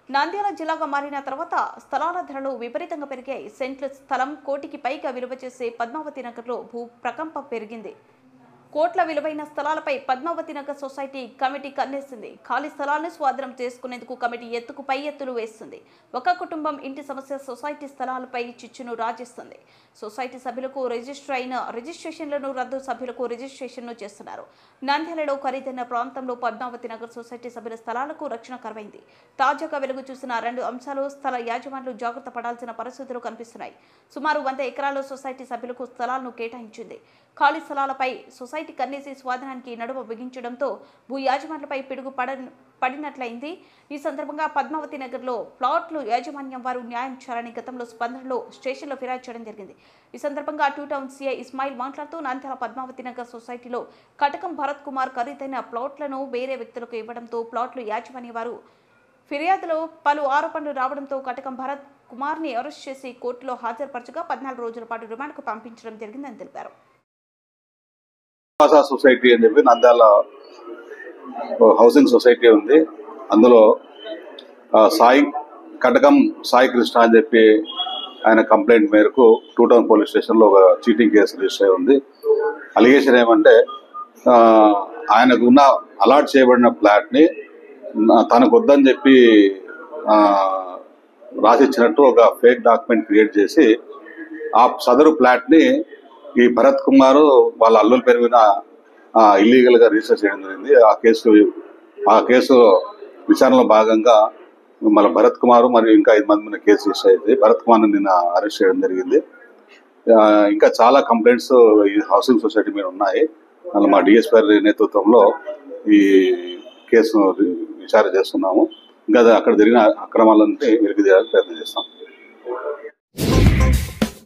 నంద్యాల జిల్లాగా మారిన తర్వాత స్థలాల ధరలు విపరీతంగా పెరిగాయి. సెంట్ల స్థలం కోటికి పైగా విలువ చేసే పద్మావతి నగర్లో భూ ప్రకంపం పెరిగింది. కోట్ల విలువైన స్థలాలపై పద్మావతి నగర్ సొసైటీ కమిటీ కన్నేసింది. ఖాళీ స్థలాలను స్వాధీనం చేసుకునేందుకు కమిటీ ఎత్తుకు పై ఎత్తులు వేస్తుంది. ఒక కుటుంబం ఇంటి సమస్య సొసైటీ స్థలాలపై చిచ్చును రాజేస్తుంది. సొసైటీ సభ్యులకు రిజిస్టర్ అయిన రిజిస్ట్రేషన్లను రద్దు, సభ్యులకు రిజిస్ట్రేషన్ను చేస్తున్నారు. నంద్యాలలో ఖరీదైన ప్రాంతంలో పద్మావతి నగర్ సొసైటీ సభ్యుల స్థలాలకు రక్షణ కరువైంది. తాజాగా వెలుగు చూసిన రెండు అంశాలు స్థల యాజమాన్యులు జాగ్రత్త పడాల్సిన పరిస్థితులు కనిపిస్తున్నాయి. సుమారు 100 ఎకరాల్లో సొసైటీ సభ్యులకు స్థలాలను కేటాయించింది. ఖాళీ స్థలాలపై సొసైటీ కన్నేసి స్వాధీనానికి నడుమ బిగించడంతో భూ యాజమాన్యులపై పిడుగు పడినట్లయింది. ఈ సందర్భంగా పద్మావతి నగర్లో ప్లాట్లు యాజమాన్యం వారు న్యాయం చేయాలని గతంలో స్పందనలో స్టేషన్లో ఫిర్యాదు చేయడం జరిగింది. ఈ సందర్భంగా 2 టౌన్ సిఐ ఇస్మాయిల్ మాట్లాడుతూ నంద్యాల పద్మావతి నగర్ సొసైటీలో కటకం భరత్ కుమార్ ఖరీదైన ప్లాట్లను వేరే వ్యక్తులకు ఇవ్వడంతో ప్లాట్లు యాజమాన్య వారు ఫిర్యాదులో పలు ఆరోపణలు రావడంతో కటకం భరత్ కుమార్ని అరెస్ట్ చేసి కోర్టులో హాజరుపరచగా 14 రోజుల పాటు రిమాండ్కు పంపించడం జరిగిందని తెలిపారు. సొసైటీ అని చెప్పి నంద్యాల హౌసింగ్ సొసైటీ ఉంది. అందులో కటకం సాయి కృష్ణ అని చెప్పి ఆయన కంప్లైంట్ మేరకు 2 టౌన్ పోలీస్ స్టేషన్లో ఒక చీటింగ్ కేసు రిజిస్టర్ అయి ఉంది. అలిగేషన్ ఏమంటే ఆయనకు ఉన్న అలాట్ చేయబడిన ఫ్లాట్ని తనకు వద్దని చెప్పి రాసిచ్చినట్టు ఒక ఫేక్ డాక్యుమెంట్ క్రియేట్ చేసి ఆ సదరు ఫ్లాట్ని ఈ భరత్ కుమార్ వాళ్ళ అల్లుల పేరు మీద ఇల్లీగల్ గా రిజిస్టర్ చేయడం జరిగింది. ఆ కేసు విచారణలో భాగంగా మన భరత్ కుమార్ మరియు ఇంకా 5 మంది మీద కేసు రిజిస్టర్ అయింది. భరత్ కుమార్ నిన్న అరెస్ట్ చేయడం జరిగింది. ఇంకా చాలా కంప్లైంట్స్ ఈ హౌసింగ్ సొసైటీ మీద ఉన్నాయి. అందులో మా డిఎస్పీ నేతృత్వంలో ఈ కేసును విచారణ చేస్తున్నాము. ఇంకా అక్కడ జరిగిన అక్రమాలన్నీ వెలికి తీయడానికి ప్రయత్నం చేస్తాం.